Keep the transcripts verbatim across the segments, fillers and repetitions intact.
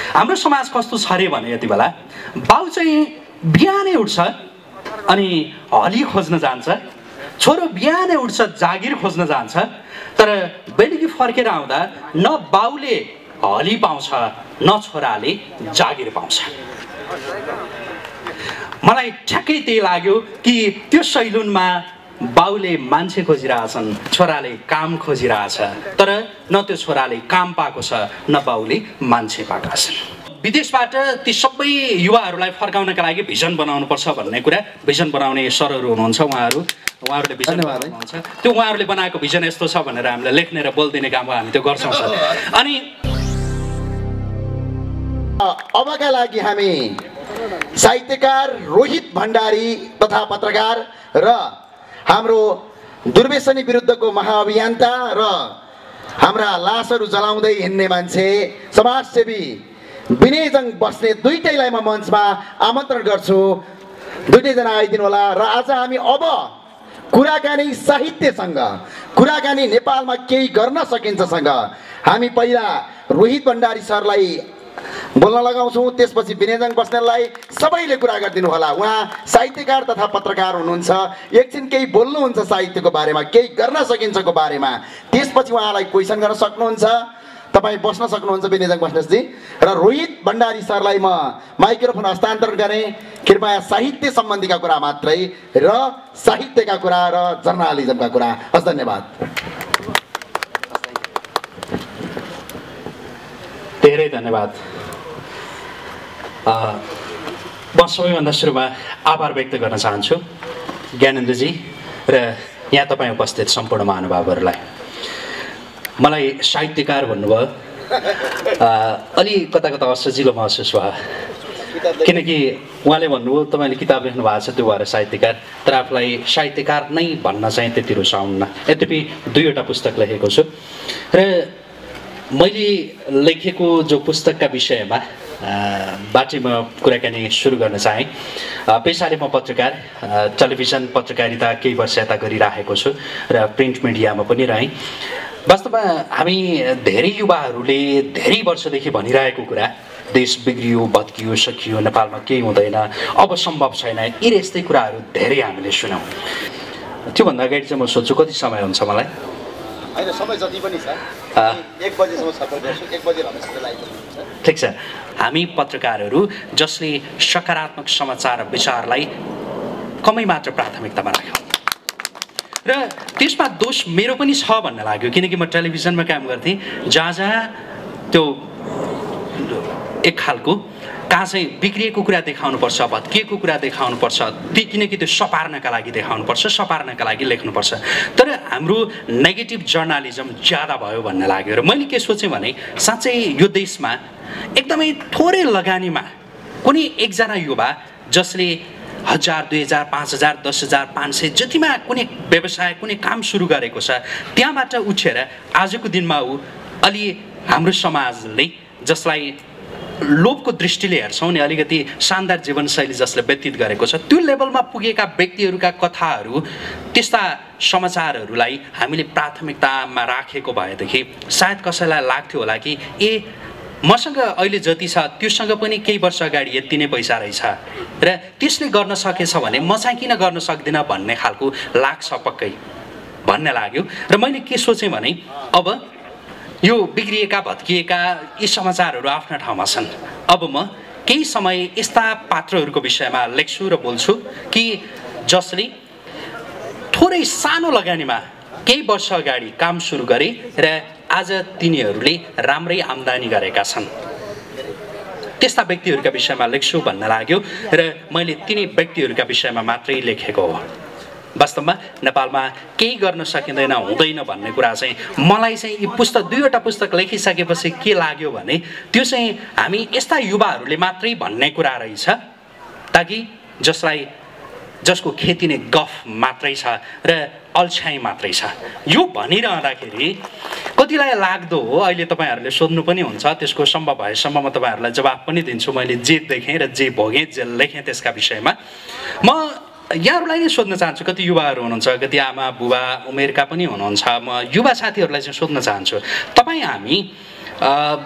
हाम्रो समाज कस्तो छ रे भने यति बेला बाउ चाहिँ बिहानै उठ्छ अनि हली खोज्न जान्छ, छोरो बिहानै उठ्छ जागिर खोज्न जान्छ, तर बेलुकी फर्केर आउँदा न बाउले हली पाउँछ न छोराले जागिर पाउँछ। मलाई ठ्याक्कै त्यही लाग्यो कि त्यो सैलुनमा बाउले मान्छे खोजिरहेछन्, छोराले काम खोजिरहेछ, तर न त्यो छोराले काम पाएको छ न बाउले मान्छे पाएका छन्। विदेशबाट ती सबै युवाहरूलाई फर्काउनका लागि भिजन बनाउनुपर्छ भन्ने कुरा भिजन बनाउने सरहरू हुनुहुन्छ, उहाँहरू उहाँहरूले भिजन बनाउनुहुन्छ। त्यो उहाँहरूले बनाएको भिजन यस्तो छ भनेर हामीलाई लेख्ने र बोलिदिने काम हामी त्यो गर्छौँ सर। अनि अबका लागि हामी साहित्यकार रोहित भण्डारी तथा पत्रकार र हाम्रो दुर्व्यसनी विरुद्धको महाअभियन्ता र हाम्रा लासहरू जलाउँदै हिँड्ने मान्छे समाजसेवी विनयजङ बस्नेत दुईटैलाई म मञ्चमा आमन्त्रण गर्छु। दुईटैजना आइदिनु होला। र आज हामी अब कुराकानी साहित्यसँग, कुराकानी नेपालमा केही गर्न सकिन्छसँग हामी पहिला रोहित भण्डारी सरलाई बोल्न लगाउँछौँ, त्यसपछि विनयजङ बस्नेतलाई सबैले कुरा गरिदिनु होला। उहाँ साहित्यकार तथा पत्रकार हुनुहुन्छ, एकछिन केही बोल्नुहुन्छ साहित्यको बारेमा, केही गर्न सकिन्छको बारेमा, त्यसपछि उहाँलाई क्वेसन गर्न सक्नुहुन्छ। तपाईँ बस्न सक्नुहुन्छ विनयजङ बस्नेतजी। र रोहित भण्डारी सरलाई म माइक्रोफोन हस्तान्तरण गरेँ। कृपया साहित्य सम्बन्धीका कुरा मात्रै र साहित्यका कुरा र जर्नालिजमका कुरा। हस्, धन्यवाद। धेरै धन्यवाद। म सबैभन्दा सुरुमा आभार व्यक्त गर्न चाहन्छु ज्ञानेन्द्रजी र यहाँ तपाईँ उपस्थित सम्पूर्ण महानुभावहरूलाई। मलाई साहित्यकार भन्नुभयो, अलि कता कता असजिलो महसुस भयो, किनकि उहाँले भन्नुभयो तपाईँले किताब लेख्नु भएको छ त्यो भएर साहित्यकार, तर आफूलाई साहित्यकार नै भन्न चाहिँ त्यति रुचाउन्न। यद्यपि दुईवटा पुस्तक लेखेको छु र मैले लेखेको जो पुस्तकका विषयमा बाटै म कुराकानी सुरु गर्न चाहेँ। पेसाले म पत्रकार, टेलिभिजन पत्रकारिता केही वर्ष यता गरिराखेको छु र प्रिन्ट मिडियामा पनि रहेँ। वास्तवमा हामी धेरै युवाहरूले धेरै वर्षदेखि भनिरहेको कुरा, देश बिग्रियो, भत्कियो, सकियो, नेपालमा केही हुँदैन, अब सम्भव छैन, यी यस्तै कुराहरू धेरै हामीले सुन्यौँ। त्योभन्दा अगाडि चाहिँ म सोध्छु कति समय हुन्छ मलाई? होइन, समय जति पनि छ, एक बजेसम्म छलफल गर्छु, एक बजे ठिक छ। हामी पत्रकारहरू जसले सकारात्मक समाचार र विचारलाई कमै मात्र प्राथमिकतामा राख्यौँ र त्यसमा दोष मेरो पनि छ भन्ने लाग्यो, किनकि म टेलिभिजनमा काम गर्थेँ जहाँ जहाँ त्यो एक खालको कहाँ चाहिँ बिग्रिएको कुरा देखाउनुपर्छ, भत्किएको कुरा देखाउनुपर्छ, ती किनकि त्यो सपार्नका लागि देखाउनुपर्छ, सपार्नका लागि लेख्नुपर्छ। तर हाम्रो नेगेटिभ जर्नालिजम ज्यादा भयो भन्ने लाग्यो र मैले के सोचेँ भने साँच्चै यो देशमा एकदमै थोरै लगानीमा कुनै एकजना युवा जसले हजार दुई हजार पाँच हजार दस हजार पाँच सय जतिमा कुनै व्यवसाय कुनै काम सुरु गरेको छ, त्यहाँबाट उठेर आजको दिनमा ऊ अलि हाम्रो समाजले जसलाई लोभको दृष्टिले हेर्छौँ नि, अलिकति शानदार जीवनशैली जसले व्यतीत गरेको छ, त्यो लेभलमा पुगेका व्यक्तिहरूका कथाहरू, त्यस्ता समाचारहरूलाई हामीले प्राथमिकतामा राखेको भएदेखि सायद कसैलाई लाग्थ्यो होला कि ए मसँग अहिले जति छ त्योसँग पनि केही वर्ष अगाडि यति नै पैसा रहेछ र त्यसले गर्न सकेछ भने म चाहिँ किन गर्न सक्दिनँ भन्ने खालको लाग्छ पक्कै भन्ने लाग्यो। र मैले के सोचेँ भने अब यो बिग्रिएका भत्किएका यी समाचारहरू आफ्ना ठाउँमा छन्, अब म केही समय यस्ता पात्रहरूको विषयमा लेख्छु र बोल्छु कि जसले थोरै सानो लगानीमा केही वर्ष अगाडि काम सुरु गरे र आज तिनीहरूले राम्रै आम्दानी गरेका छन्, त्यस्ता व्यक्तिहरूका विषयमा लेख्छु भन्न लाग्यो र मैले तिनी व्यक्तिहरूका विषयमा मात्रै लेखेको हो। वास्तवमा नेपालमा केही गर्न सकिँदैन, हुँदैन भन्ने कुरा चाहिँ मलाई चाहिँ यी पुस्तक दुईवटा पुस्तक लेखिसकेपछि के लाग्यो भने त्यो चाहिँ हामी यस्ता युवाहरूले मात्रै भन्ने कुरा रहेछ, ताकि जसलाई जसको खेती नै गफ मात्रै छ र अल्छाइ मात्रै छ। यो भनिरहँदाखेरि कतिलाई लाग्दो हो, अहिले तपाईँहरूले सोध्नु पनि हुन्छ, त्यसको सम्भव भएसम्म म तपाईँहरूलाई जवाफ पनि दिन्छु। मैले जे देखेँ र जे भोगेँ जे लेखेँ त्यसका विषयमा म यहाँहरूलाई नै सोध्न चाहन्छु। कति युवाहरू हुनुहुन्छ, कति आमा बुबा उमेरका पनि हुनुहुन्छ, म युवा साथीहरूलाई चाहिँ सोध्न चाहन्छु, तपाईँ हामी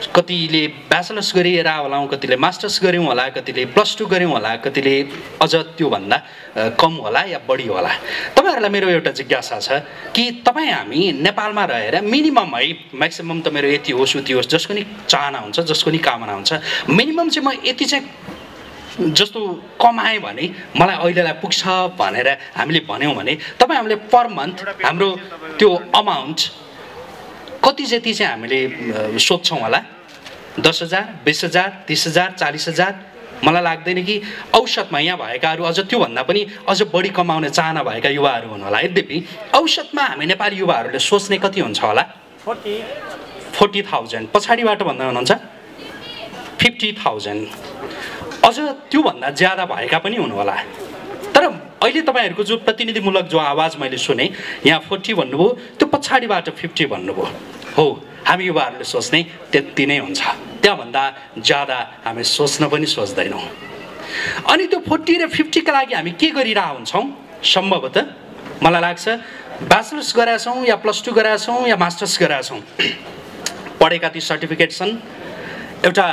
कतिले ब्याचलर्स गरिएर होला, कतिले मास्टर्स गऱ्यौँ होला, कतिले प्लस टू गऱ्यौँ होला, कतिले अझ त्योभन्दा कम होला या बढी होला। तपाईँहरूलाई मेरो एउटा जिज्ञासा छ कि तपाईँ हामी नेपालमा रहेर मिनिमम है, म्याक्सिमम त मेरो यति होस् उति होस्, जसको नि चाहना हुन्छ, जसको नि कामना हुन्छ, मिनिमम चाहिँ म यति चाहिँ जस्तो कमाएँ भने मलाई अहिलेलाई पुग्छ भनेर हामीले भन्यौँ भने तपाईँ हामीले पर मन्थ हाम्रो त्यो अमाउन्ट कति जति चाहिँ हामीले सोध्छौँ होला? दस हजार, बिस हजार, तिस हजार, चालिस हजार? मलाई लाग्दैन कि औसतमा यहाँ भएकाहरू अझ त्योभन्दा पनि अझ बढी कमाउने चाहना भएका युवाहरू हुनु होला। यद्यपि औसतमा हामी नेपाली युवाहरूले सोच्ने कति हुन्छ होला? Forty forty thousand. पछाडिबाट भन्दै हुनुहुन्छ फिफ्टी थाउजन्ड, अझ त्योभन्दा ज्यादा भएका पनि हुनु होला। तर अहिले तपाईँहरूको जो प्रतिनिधिमूलक जो आवाज मैले सुने, यहाँ फोर्टी भन्नुभयो, त्यो पछाडिबाट फिफ्टी भन्नुभयो। हो, हामी युवाहरूले सोच्ने त्यति नै हुन्छ, त्यहाँभन्दा ज्यादा हामी सोच्न पनि सोच्दैनौँ। अनि त्यो फोर्टी र फिफ्टीका लागि हामी के गरिरहेको हुन्छौँ? सम्भवतः मलाई लाग्छ ब्याचलर्स गरेका छौँ या प्लस टू गरेका छौँ या मास्टर्स गरेका छौँ, पढेका ती सर्टिफिकेट छन्, एउटा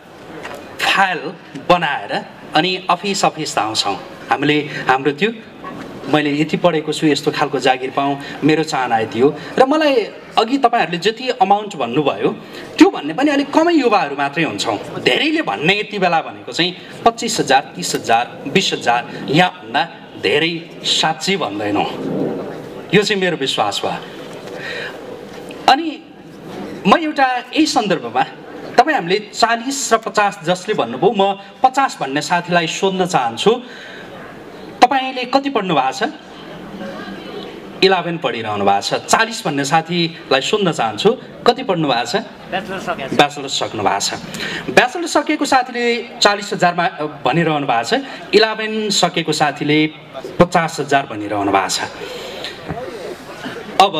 फाइल बनाएर अनि अफिस अफिस आउँछौँ हामीले, हाम्रो त्यो मैले यति पढेको छु, यस्तो खालको जागिर पाऊँ, मेरो चाहना यति हो। र मलाई अघि तपाईँहरूले जति अमाउन्ट भन्नुभयो त्यो भन्ने पनि अलिक कमै युवाहरू मात्रै हुन्छौँ। धेरैले भन्ने यति बेला भनेको चाहिँ पच्चिस हजार, तिस हजार, बिस हजार, यहाँभन्दा धेरै साँच्चै भन्दैनौँ। यो चाहिँ मेरो विश्वास भयो। अनि म एउटा यही सन्दर्भमा तपाईँ हामीले चालिस र पचास जसले भन्नुभयो, म पचास भन्ने साथीलाई सोध्न चाहन्छु, तपाईँले कति पढ्नु भएको छ? इलेभेन पढिरहनु भएको छ। चालिस भन्ने साथीलाई सोध्न चाहन्छु, कति पढ्नु भएको छ? ब्याचलर्स सक्नु भएको छ। ब्याचलर्स सकेको साथीले चालिस हजारमा भनिरहनु भएको छ, इलेभेन सकेको साथीले पचास हजार भनिरहनु भएको छ। अब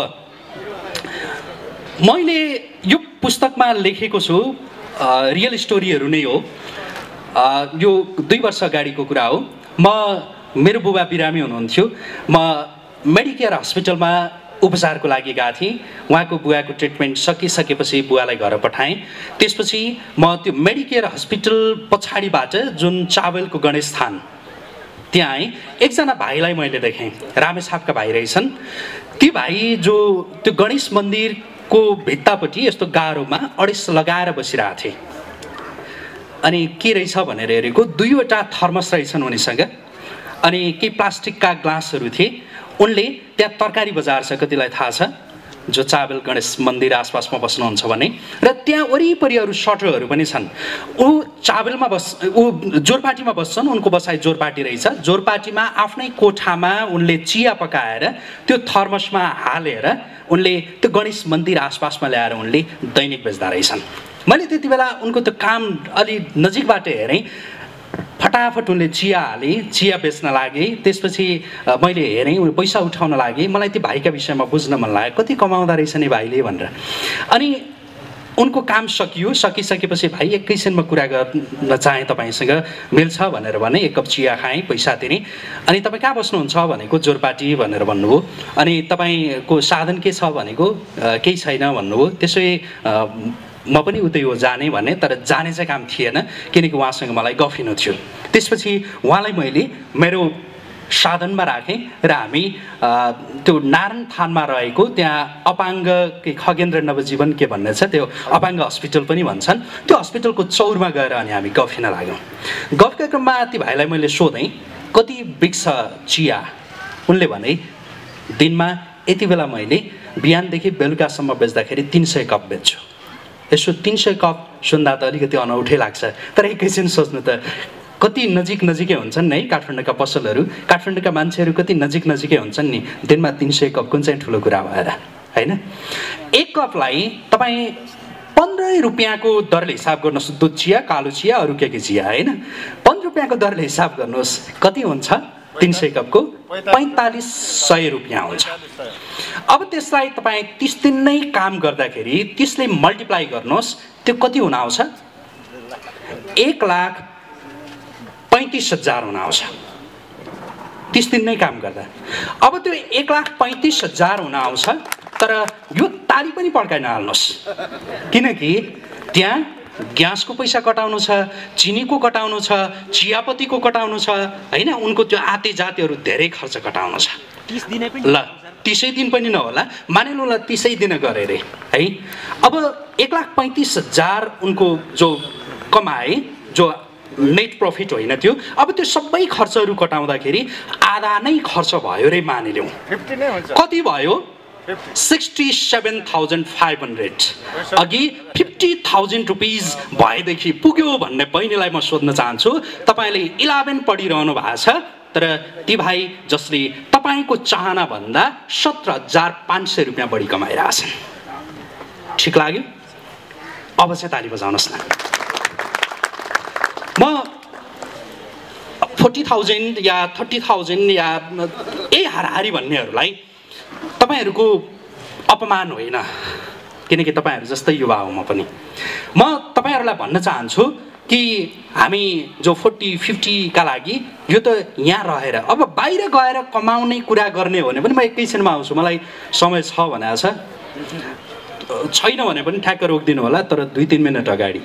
मैले यो पुस्तकमा लेखेको छु, रियल स्टोरीहरू नै हो। यो दुई वर्ष अगाडिको कुरा हो। म मेरो बुबा बिरामी हुनुहुन्थ्यो, म मेडिकेयर हस्पिटलमा उपचारको लागि गएको थिएँ। उहाँको बुवाको ट्रिटमेन्ट सकिसकेपछि बुवालाई घर पठाएँ। त्यसपछि म त्यो मेडिकेयर हस्पिटल पछाडिबाट जुन चावलको गणेशस्थान त्यहाँ आएँ। एकजना भाइलाई मैले देखेँ, रामेछापका भाइ रहेछन्। ती भाइ जो त्यो गणेश मन्दिरको भित्तापट्टि यस्तो गाह्रोमा अडिस लगाएर बसिरहेको थिए। अनि के रहेछ भनेर हेरेको, दुईवटा थर्मस रहेछन् उनीसँग, अनि केही प्लास्टिकका ग्लासहरू थिए। उनले त्यहाँ तरकारी बजार छ, कतिलाई थाहा छ, जो चावल गणेश मन्दिर आसपासमा बस्नुहुन्छ भने, र त्यहाँ वरिपरि अरू सटरहरू पनि छन्। ऊ चावलमा बस ऊ जोरपाटीमा बस्छन्, उनको बसाइ जोरपाटी रहेछ। जोरपाटीमा आफ्नै कोठामा उनले चिया पकाएर त्यो थर्मसमा हालेर उनले त्यो गणेश मन्दिर आसपासमा ल्याएर उनले दैनिक बेच्दा रहेछन्। मैले त्यति बेला उनको त्यो काम अलि नजिकबाट हेरेँ। फटाफट उनले चिया हाले, चिया बेच्न लागे। त्यसपछि मैले हेरेँ, उनी पैसा उठाउन लागे। मलाई त्यो भाइका विषयमा बुझ्न मन लाग्यो, कति कमाउँदा रहेछ नि भाइले भनेर। अनि उनको काम सकियो। सकिसकेपछि भाइ एकैछिनमा कुरा गर्न चाहेँ तपाईँसँग, मिल्छ भनेर भने। एक कप चिया खाएँ, पैसा तिरेँ। अनि तपाईँ कहाँ बस्नुहुन्छ भनेको, जोरपाटी भनेर भन्नुभयो। अनि तपाईँको साधन के छ भनेको, केही छैन भन्नुभयो। त्यसै म पनि उतै हो जाने भने, तर जाने चाहिँ काम थिएन, किनकि उहाँसँग मलाई गफिनु थियो। त्यसपछि उहाँलाई मैले मेरो साधनमा राखेँ र हामी त्यो नारायण थानमा रहेको त्यहाँ अपाङ्ग के खगेन्द्र नवजीवन के भन्ने छ, त्यो अपाङ्ग हस्पिटल पनि भन्छन्, त्यो हस्पिटलको चौरमा गएर अनि हामी गफिन लाग्यौँ। गफका क्रममा ती भाइलाई मैले सोधेँ, कति बिक्छ चिया? उनले भने, दिनमा यति बेला मैले बिहानदेखि बेलुकासम्म बेच्दाखेरि तिन सय कप बेच्छु। यसो तिन सय कप सुन्दा त अलिकति अनौठै लाग्छ, तर एकैछिन सोच्नु त कति नजिक नजिकै हुन्छन् नि है काठमाडौँका पसलहरू, काठमाडौँका मान्छेहरू कति नजिक नजिकै हुन्छन् नि। दिनमा तिन सय कप कुन चाहिँ ठुलो कुरा भएर, होइन? एक कपलाई तपाईँ पन्ध्र रुपियाँको दरले हिसाब गर्नुहोस्। दुध चिया, कालो चिया, अरू के के चिया, होइन? पन्ध्र रुपियाँको दरले हिसाब गर्नुहोस्, कति हुन्छ? तिन सय कपको पैँतालिस सय रुपियाँ हुन्छ। अब त्यसलाई तपाईँ तिस दिन नै काम गर्दाखेरि त्यसले मल्टिप्लाई गर्नुहोस्, त्यो कति हुन आउँछ? एक लाख पैँतिस हजार हुन आउँछ तिस दिन नै काम गर्दा। अब त्यो एक लाख पैँतिस हजार हुन आउँछ, तर यो ताली पनि पड्काइ नहाल्नुहोस्, किनकि त्यहाँ ग्यासको पैसा कटाउनु छ, चिनीको कटाउनु छ, चियापत्तीको कटाउनु छ होइन, उनको त्यो आते जातिहरू धेरै खर्च कटाउनु छ। ल तिसै दिन पनि नहोला, मानिलौँ ल तिसै दिन गरे रे है। अब एक लाख पैँतिस हजार उनको जो कमाए, जो नेट प्रफिट होइन त्यो, अब त्यो सबै खर्चहरू कटाउँदाखेरि आधा नै खर्च भयो रे मानिलिउँ। कति भयो? Sixty seven thousand five hundred. अघि फिफ्टी थाउजन्ड रुपिज भएदेखि पुग्यो भन्ने बहिनीलाई म सोध्न चाहन्छु, तपाईँले इलेभेन पढिरहनु भएको छ तर ती भाइ जसले तपाईँको चाहना भन्दा सत्र हजार पाँच सय रुपियाँ बढी कमाइरहेछन्। ठिक लाग्यो? अब चाहिँ ताली बजाउनुहोस् न। म फोर्टी थाउजन्ड या थर्टी थाउजन्ड या ए हाराहारी भन्नेहरूलाई तपाईँहरूको अपमान होइन, किनकि तपाईँहरू जस्तै युवा हो म पनि। म तपाईँहरूलाई भन्न चाहन्छु कि हामी जो फोर्टी फिफ्टीका लागि यो त यहाँ रहेर, अब बाहिर गएर कमाउने कुरा गर्ने हो भने पनि म एकैछिनमा आउँछु, मलाई समय छ भनेको छ, छैन भने पनि ठ्याक्क रोकिदिनु होला, तर दुई तिन मिनट अगाडि।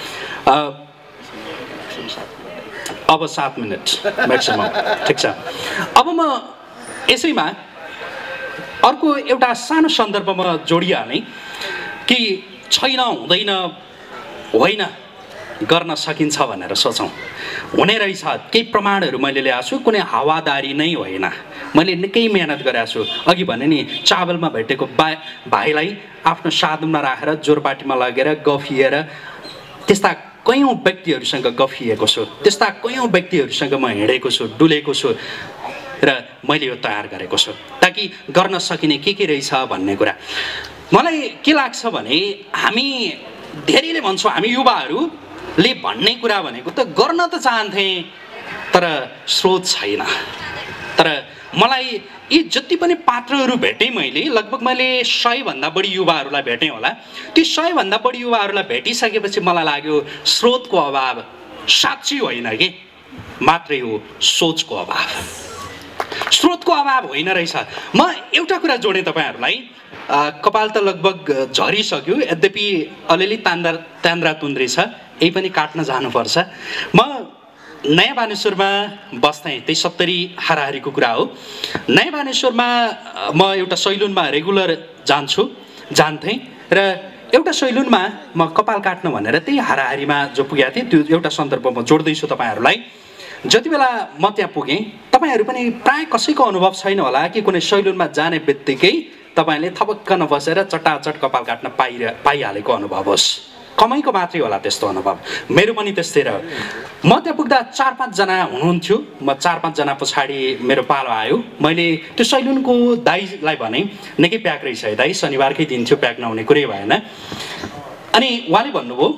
अब सात मिनट म्याक्सिमम, ठिक छ। अब म यसैमा अर्को एउटा सानो सन्दर्भमा जोडिहालेँ कि छैन, हुँदैन, होइन, गर्न सकिन्छ भनेर सोचौँ। हुने रहेछ, केही प्रमाणहरू मैले ल्याएको छु, कुनै हावादारी नै होइन, मैले निकै मेहनत गरेको छु। अघि भने नि चावलमा भेटेको बा भाइलाई आफ्नो साधनमा राखेर जोरपाटीमा लगेर गफिएर त्यस्ता कयौँ व्यक्तिहरूसँग गफिएको छु, त्यस्ता कयौँ व्यक्तिहरूसँग म हिँडेको छु, डुलेको छु र मैले यो तयार गरेको छु ताकि गर्न सकिने के के रहेछ भन्ने कुरा। मलाई के लाग्छ भने हामी धेरैले भन्छौँ, हामी युवाहरूले भन्ने कुरा भनेको त गर्न त चाहन्थे तर स्रोत छैन। तर मलाई यी जति पनि पात्रहरू भेटेँ मैले, लगभग मैले सयभन्दा बढी युवाहरूलाई भेटेँ होला। ती सयभन्दा बढी युवाहरूलाई भेटिसकेपछि मलाई लाग्यो स्रोतको अभाव साँच्ची होइन कि मात्रै हो, सोचको अभाव। स्रोतको अभाव होइन रहेछ। म एउटा कुरा जोडेँ तपाईँहरूलाई, कपाल त लगभग झरिसक्यो, यद्यपि अलिअलि तान्द्रा तान्द्रा तुन्द्री छ, यही पनि काट्न जानुपर्छ। म नयाँ बानेश्वरमा बस्थेँ, त्यही सत्तरी हाराहारीको कुरा हो। नयाँ बानेश्वरमा म एउटा सैलुनमा रेगुलर जान्छु जान्थेँ र एउटा सैलुनमा म कपाल काट्न भनेर त्यही हाराहारीमा जो पुगेको थिएँ त्यो एउटा सन्दर्भ म जोड्दैछु तपाईँहरूलाई। जति बेला म त्यहाँ पुगेँ, तपाईँहरू पनि प्राय कसैको अनुभव छैन होला कि कुनै सैलुनमा जाने बित्तिकै तपाईँले थपक्क नबसेर चटाचट कपाल काट्न पाइरह पाइहालेको अनुभव होस्। कमैको मात्रै होला त्यस्तो अनुभव, मेरो पनि त्यस्तै रह्यो। म त्यहाँ पुग्दा चार पाँचजना हुनुहुन्थ्यो, म चार पाँचजना पछाडि मेरो पालो आयो। मैले त्यो सैलुनको दाइलाई भनेँ, निकै प्याक रहेछ है दाइ, शनिबारकै दिन थियो, प्याक नहुने कुरै भएन। अनि उहाँले भन्नुभयो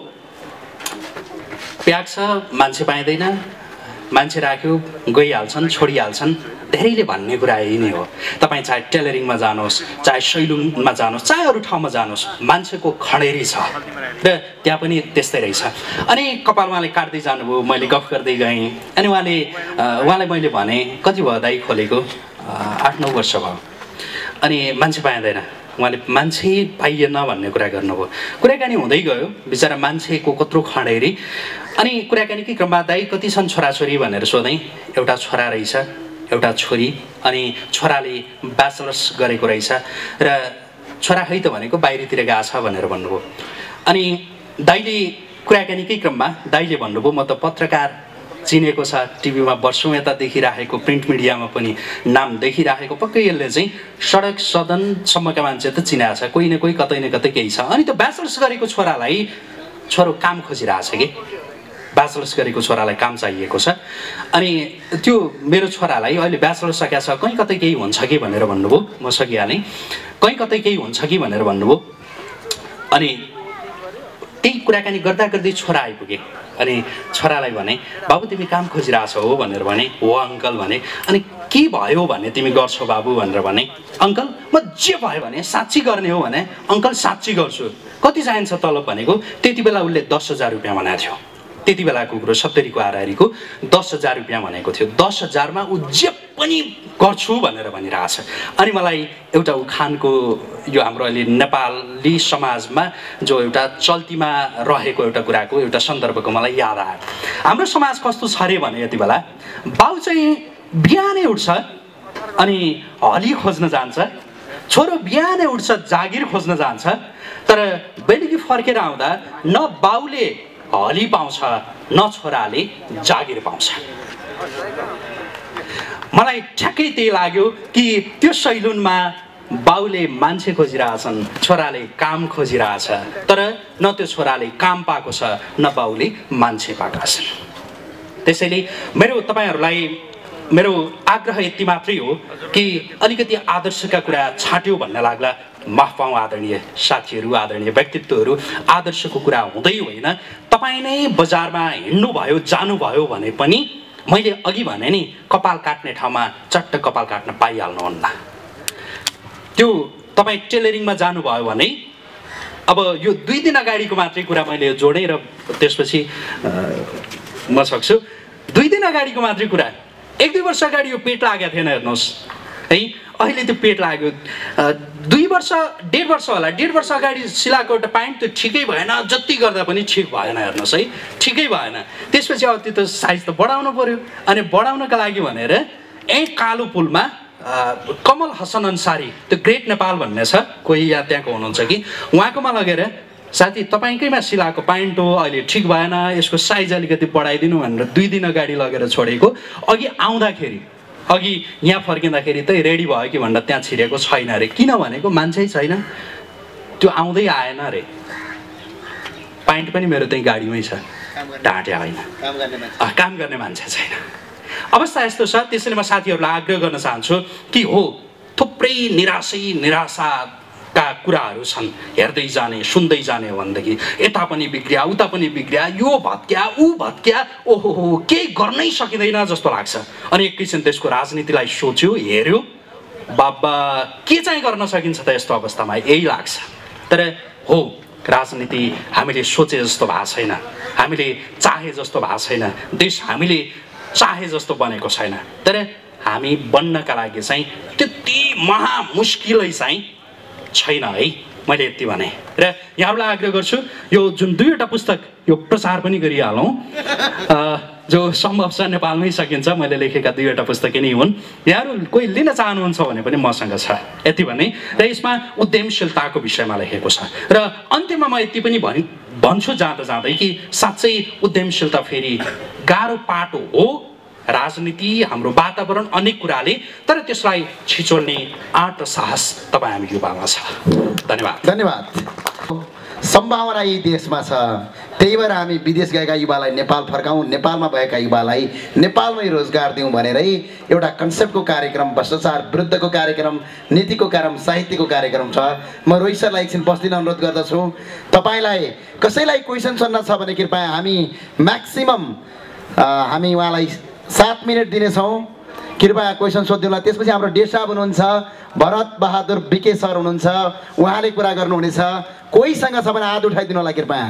प्याक छ, मान्छे पाइँदैन, मान्छे राख्यो गइहाल्छन्, छोडिहाल्छन्, धेरैले भन्ने कुरा यही नै हो। तपाईँ चाहे टेलरिङमा जानुहोस्, चाहे सैलुनमा जानुहोस्, चाहे अरू ठाउँमा जानुहोस्, मान्छेको खडेरी छ र त्यहाँ पनि त्यस्तै रहेछ। अनि कपाल उहाँले काट्दै जानुभयो, मैले गफ गर्दै गएँ। अनि उहाँले उहाँलाई मैले भने कति भयो दाइ खोलेको? आठ नौ वर्ष भयो। अनि मान्छे पाइँदैन, उहाँले मान्छे पाइएन भन्ने कुरा गर्नुभयो। कुराकानी हुँदै गयो, बिचरा मान्छेको कत्रो खडेरी। अनि कुराकानीकै क्रममा दाइ कति छन् छोराछोरी भनेर सोधेँ। एउटा छोरा रहेछ, एउटा छोरी, अनि छोराले ब्याचलर्स गरेको रहेछ र छोरा खै त भनेको बाहिरतिर गएको छ भनेर भन्नुभयो। अनि दाइले कुराकानीकै क्रममा दाइले भन्नुभयो म त पत्रकार चिनेको छ, टिभीमा वर्षौँ यता देखिराखेको, प्रिन्ट मिडियामा पनि नाम देखिराखेको, पक्कै यसले चाहिँ सडक सदनसम्मका मान्छे त चिनाएको छ, कोही न कोही कतै न कतै केही छ। अनि त्यो ब्याचलर्स गरेको छोरालाई छोरो काम खोजिरहेछ कि, ब्याचलर्स गरेको छोरालाई काम चाहिएको छ। अनि त्यो मेरो छोरालाई अहिले ब्याचलर्स सकेको छ, कहीँ कतै केही हुन्छ कि भनेर भन्नुभयो। म सकिहालेँ, कहीँ कतै केही हुन्छ कि भनेर भन्नुभयो। अनि त्यही कुराकानी गर्दा गर्दै छोरा आइपुगे। अनि छोरालाई भने बाबु तिमी काम खोजिरहेछौ हो भनेर भने। हो अङ्कल भने। अनि के भयो भने तिमी गर्छौ बाबु भनेर भने। अङ्कल म जे भयो भने साँच्ची गर्ने हो भने। अङ्कल साँच्ची गर्छु। कति चाहिन्छ तलब भनेको? त्यति बेला उसले दस हजार रुपियाँ भनेको थियो। त्यति बेलाको कुरो सत्तरीको हाराहारीको दस हजार रुपियाँ भनेको थियो। दस हजारमा ऊ जे पनि गर्छु भनेर भनिरहेछ। अनि मलाई एउटा उखानको यो हाम्रो अहिले नेपाली समाजमा जो एउटा चल्तीमा रहेको एउटा कुराको एउटा सन्दर्भको मलाई याद आयो। हाम्रो समाज कस्तो छ अरे भने यति बेला बाउ चाहिँ बिहानै उठ्छ अनि हली खोज्न जान्छ, छोरो बिहानै उठ्छ जागिर खोज्न जान्छ, तर बेलुकी फर्केर आउँदा न बाउले हली पाउँछ न छोराले जागिर पाउँछ। मलाई ठ्याक्कै त्यही लाग्यो कि त्यो सैलुनमा बाउले मान्छे खोजिरहेछन्, छोराले काम खोजिरहेछ, तर न त्यो छोराले काम पाएको छ न बाउले मान्छे पाएका छन्। त्यसैले मेरो तपाईँहरूलाई मेरो आग्रह यति मात्रै हो कि अलिकति आदर्शका कुरा छाट्यो भन्ने लाग्ला माफ पाऊँ आदरणीय साथीहरू, आदरणीय व्यक्तित्वहरू। आदर्शको कुरा हुँदै होइन, तपाईँ नै बजारमा हिँड्नुभयो जानुभयो भने पनि मैले अघि भने नि कपाल काट्ने ठाउँमा चट्ट कपाल काट्न पाइहाल्नुहुन्न। त्यो तपाईँ टेलरिङमा जानुभयो भने अब यो दुई दिन अगाडिको मात्रै कुरा मैले जोडेँ र त्यसपछि म सक्छु। दुई दिन अगाडिको मात्रै कुरा, एक दुई वर्ष अगाडि यो पेट लागेको थिएन हेर्नुहोस् है, अहिले त्यो पेट लाग्यो। दुई वर्ष डेढ वर्ष होला, डेढ वर्ष अगाडि सिलाएको एउटा प्यान्ट त्यो ठिकै भएन, जति गर्दा पनि ठिक भएन हेर्नुहोस् है, ठिकै भएन। त्यसपछि अब त्यो त साइज त बढाउनु पर्यो। अनि बढाउनका लागि भनेर यहीँ कालो पुलमा कमल हसन अन्सारी, त्यो ग्रेट नेपाल भन्ने छ, कोही या त्यहाँको हुनुहुन्छ कि, उहाँकोमा लगेर साथी तपाईँकैमा सिलाएको प्यान्ट हो, अहिले ठिक भएन, यसको साइज अलिकति बढाइदिनु भनेर दुई दिन अगाडि लगेर छोडेको। अघि आउँदाखेरि अघि यहाँ फर्किँदाखेरि त रेडी भयो कि भनेर त्यहाँ छिरेको छैन अरे। किन भनेको मान्छे छैन, त्यो आउँदै आएन अरे। प्यान्ट पनि मेरो त्यही गाडीमै छ, ढाँटे होइन, काम गर्ने मान्छे छैन। अवस्था यस्तो छ। त्यसैले म साथीहरूलाई आग्रह गर्न चाहन्छु कि हो थुप्रै निराशै निराशाका कुराहरू छन्, हेर्दै जाने सुन्दै जाने भनेदेखि यता पनि बिग्रिया उता पनि बिग्रिया, यो भत्क्या ऊ भत्क्या, ओहो हो केही गर्नै सकिँदैन जस्तो लाग्छ। अनि एकैछिन त्यसको राजनीतिलाई सोच्यो हेऱ्यो, बाबा के चाहिँ गर्न सकिन्छ त यस्तो अवस्थामा, यही लाग्छ। तर हो राजनीति हामीले सोचे जस्तो भएको छैन, हामीले चाहे जस्तो भएको छैन, देश हामीले चाहे जस्तो बनेको छैन। तर हामी बन्नका लागि चाहिँ त्यति महामुस्किलै चाहिँ छैन है। मैले यति भने र यहाँलाई आग्रह गर्छु यो जुन दुईवटा पुस्तक यो प्रचार पनि गरिहालौँ, जो सम्भव छ नेपालमै सकिन्छ, मैले लेखेका दुईवटा पुस्तकै नै हुन्। यहाँहरू कोही लिन चाहनुहुन्छ भने पनि मसँग छ यति भने। र यसमा उद्यमशीलताको विषयमा लेखेको छ। र अन्त्यमा म यति पनि भनि भन्छु जाँदा जाँदै कि साँच्चै उद्यमशीलता फेरि गाह्रो पाटो हो, राजनीति हाम्रो वातावरण अनेक कुराले, तर त्यसलाई छिचोल्ने आँट र साहस तपाईँ हामी युवामा छ। धन्यवाद। धन्यवाद। सम्भावना यी देशमा छ, त्यही भएर हामी विदेश गएका युवालाई नेपाल फर्काउँ, नेपालमा भएका युवालाई नेपालमै रोजगार दिउँ भनेरै एउटा कन्सेप्टको कार्यक्रम, भ्रष्टाचार विरुद्धको कार्यक्रम, नीतिको कार्यक्रम, साहित्यको कार्यक्रम छ। म रोहित सरलाई एकछिन बस्दिन अनुरोध गर्दछु। तपाईँलाई कसैलाई क्वेसन सोध्न छ भने कृपया हामी म्याक्सिमम हामी उहाँलाई सात मिनट दिनेछौँ, कृपया क्वेसन सोधिदिउँला। त्यसपछि हाम्रो डे साहब हुनुहुन्छ, भरत बहादुर बिके सर हुनुहुन्छ, उहाँले कुरा गर्नुहुनेछ। कोहीसँग छ भने हात उठाइदिनु होला कृपया।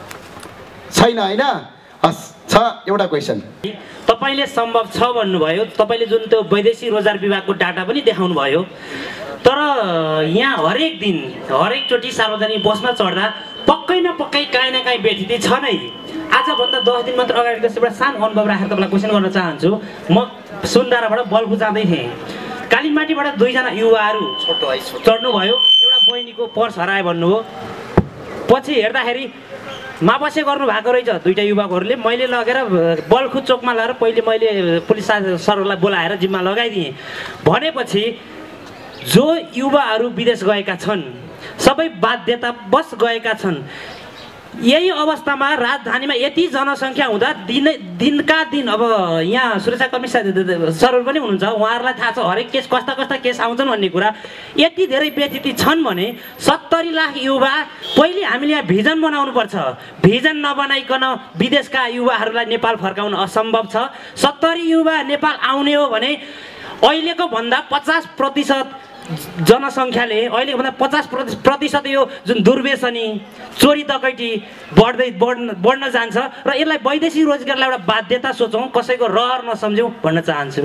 छैन होइन? हस्, छ एउटा क्वेसन। तपाईँले सम्भव छ भन्नुभयो, तपाईँले जुन त्यो वैदेशिक रोजगार विभागको डाटा पनि देखाउनु भयो, तर यहाँ हरेक दिन हरेकचोटि सार्वजनिक बसमा चढ्दा पक्कै न पक्कै काहीँ न काहीँ व्यथिति छ नै। आजभन्दा दस दिन मात्र अगाडिको एउटा सानो अनुभव राखेर तपाईँलाई क्वेसन गर्न चाहन्छु। म सुन्दाराबाट बल्बु जाँदै थिएँ, कालीमाटीबाट दुईजना युवाहरू चढ्नुभयो, एउटा बहिनीको पर्स हरायो भन्नुभयो। पछि हेर्दाखेरि मापसे गर्नु भएको रहेछ दुईटा युवकहरूले। मैले लगेर बल्खु चोकमा लगेर पहिले मैले पुलिस सरहरूलाई बोलाएर जिम्मा लगाइदिएँ। भनेपछि जो युवाहरू विदेश गएका छन्, सबै बाध्यतावश गएका छन्। यही अवस्थामा राजधानीमा यति जनसङ्ख्या हुँदा दिन दिनका दिन अब यहाँ सुरक्षाकर्मी सरहरू पनि हुनुहुन्छ, उहाँहरूलाई थाहा छ हरेक केस कस्ता कस्ता केस आउँछन् भन्ने कुरा। यति धेरै व्यथिति छन् भने सत्तरी लाख युवा पहिले हामीले यहाँ भिजन बनाउनुपर्छ। भिजन नबनाइकन विदेशका युवाहरूलाई नेपाल फर्काउन असम्भव छ। सत्तरी युवा नेपाल आउने हो भने अहिलेको भन्दा पचास प्रतिशत जनसङ्ख्याले अहिलेको भन्दा पचास प्रतिशत यो जुन दुर्व्यसनी चोरी डकैटी बढ्दै बढ्न बढ्न जान्छ र यसलाई वैदेशिक रोजगारलाई एउटा बाध्यता सोचौँ, कसैको रहर नसम्झौँ भन्न चाहन्छु।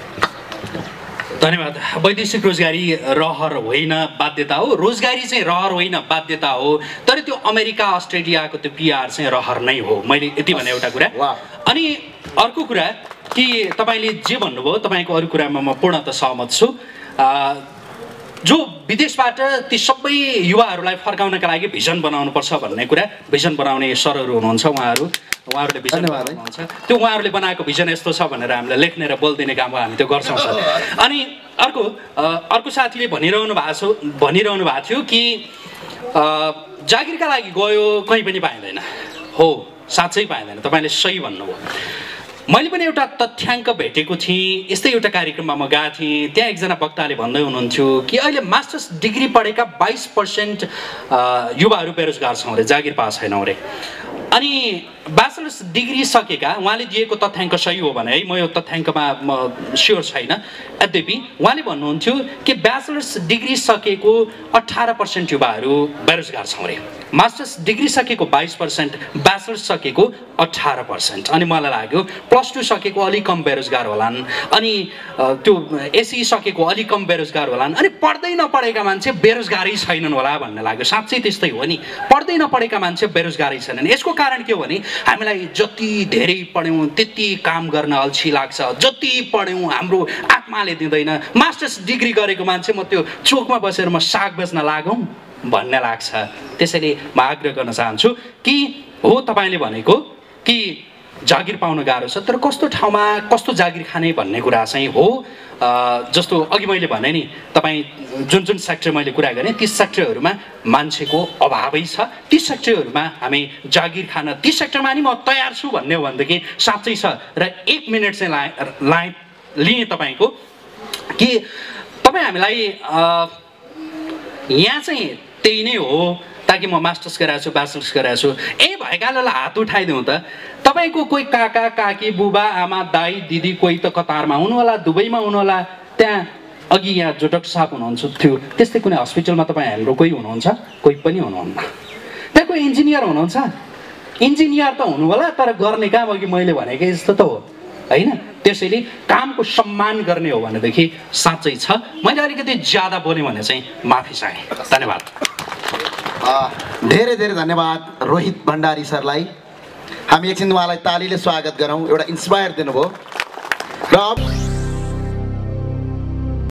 धन्यवाद। वैदेशिक रोजगारी रहर होइन बाध्यता हो, रोजगारी चाहिँ रहर होइन बाध्यता हो, तर त्यो अमेरिका अस्ट्रेलियाको त्यो पिआर चाहिँ रहर नै हो। मैले यति भने एउटा कुरा। अनि अर्को कुरा कि तपाईँले जे भन्नुभयो तपाईँको अरू कुरामा म पूर्णतः सहमत छु। जो विदेशबाट ती सबै युवाहरूलाई फर्काउनका लागि भिजन बनाउनुपर्छ भन्ने कुरा, भिजन बनाउने सरहरू हुनुहुन्छ, उहाँहरू उहाँहरूले भिजन बनाउनुहुन्छ, त्यो उहाँहरूले बनाएको भिजन यस्तो छ भनेर हामीलाई लेख्ने र बोलिदिने काम हामी त्यो गर्छौँ सर। अनि अर्को अर्को साथीले भनिरहनु भएको छ भनिरहनु भएको थियो कि जागिरका लागि गयो कहीँ पनि पाइँदैन। हो, साँच्चै पाइँदैन, तपाईँले सही भन्नुभयो। मैले पनि एउटा तथ्याङ्क भेटेको थिएँ, यस्तै एउटा कार्यक्रममा म गएको थिएँ, त्यहाँ एकजना वक्ताले भन्दै हुनुहुन्थ्यो कि अहिले मास्टर्स डिग्री पढेका बाइस पर्सेन्ट युवाहरू बेरोजगार छौँ अरे, जागिर पास छैनौँ अरे। अनि ब्याचलर्स डिग्री सकेका, उहाँले दिएको तथ्याङ्क सही हो भने है, म यो तथ्याङ्कमा म स्योर छैन, यद्यपि उहाँले भन्नुहुन्थ्यो कि ब्याचलर्स डिग्री सकेको अठार पर्सेन्ट युवाहरू बेरोजगार छौँ अरे, मास्टर्स डिग्री सकेको बाइस पर्सेन्ट, ब्याचलर्स सकेको अठार पर्सेन्ट। अनि मलाई लाग्यो प्लस टू सकेको अलिक कम बेरोजगार होलान्, अनि त्यो एसई सकेको अलिक कम बेरोजगार होलान्, अनि पढ्दै नपढेका मान्छे बेरोजगारै छैनन् होला भन्ने लाग्यो। साँच्चै त्यस्तै हो नि, पढ्दै नपढेका मान्छे बेरोजगारै छैनन्। यसको कारण के हो भने हामीलाई जति धेरै पढ्यौँ त्यति काम गर्न अल्छी लाग्छ, जति पढ्यौँ हाम्रो आत्माले दिँदैन। मास्टर्स डिग्री गरेको मान्छे म त्यो चोकमा बसेर म साग बेच्न लागौँ भन्ने लाग्छ। त्यसैले म आग्रह गर्न चाहन्छु कि हो तपाईँले भनेको कि जागिर पाउन गाह्रो छ, तर कस्तो ठाउँमा कस्तो जागिर खाने भन्ने कुरा चाहिँ हो। जस्तो अघि मैले भने नि, तपाईँ जुन जुन सेक्टर मैले कुरा गरेँ ती सेक्टरहरूमा मान्छेको अभावै छ, ती सेक्टरहरूमा हामी जागिर खान, ती सेक्टरमा नि म तयार छु भन्ने हो भनेदेखि साँच्चै छ। र एक मिनट चाहिँ लाए लाए लिएँ तपाईँको कि तपाईँ हामीलाई यहाँ चाहिँ त्यही नै हो, ताकि म मास्टर्स गराएको छु, ब्याचलर्स गराएको छु, ए भएकालाई हात उठाइदिउँ त। तपाईँको कोही काका काकी बुबा आमा दाई दिदी कोही त कतारमा हुनुहोला, दुबईमा हुनुहोला, त्यहाँ अघि यहाँ जो डाक्टर साहब हुनुहुन्छ थियो त्यस्तै कुनै हस्पिटलमा तपाईँ हाम्रो कोही हुनुहुन्छ, कोही पनि हुनुहुन्न। त्यहाँ कोही इन्जिनियर हुनुहुन्छ, इन्जिनियर त हुनु होला, तर गर्ने काम अघि मैले भनेकै जस्तो त हो होइन। त्यसैले कामको सम्मान गर्ने हो भनेदेखि साँच्चै छ। मैले अलिकति ज्यादा बोलेँ भने चाहिँ माफी चाहेँ। धन्यवाद। धेरै धेरै धन्यवाद रोहित भण्डारी सरलाई। हामी एकछिन उहाँलाई तालीले स्वागत गरौँ, एउटा इन्स्पायर दिनुभयो। र